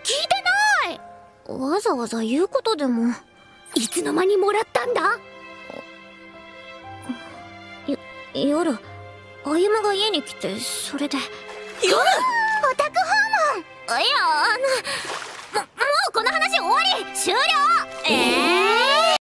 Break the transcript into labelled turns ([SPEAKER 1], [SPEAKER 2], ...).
[SPEAKER 1] 聞いてない。わざわざ言うことでも。いつの間にもらったんだ。夜歩夢が家に来て、それで。夜？オタク訪問。いやもうこの話終わり。終了。